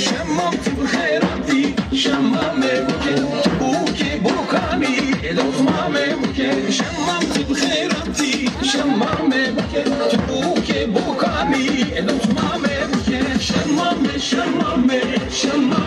شممت بخيراتي شمامي بكي بوكي بوكاني لطمامي بكي شممت بخيراتي شمامي بكي بوكي بوكاني لطمامي بكي شمامي شمامي شمامي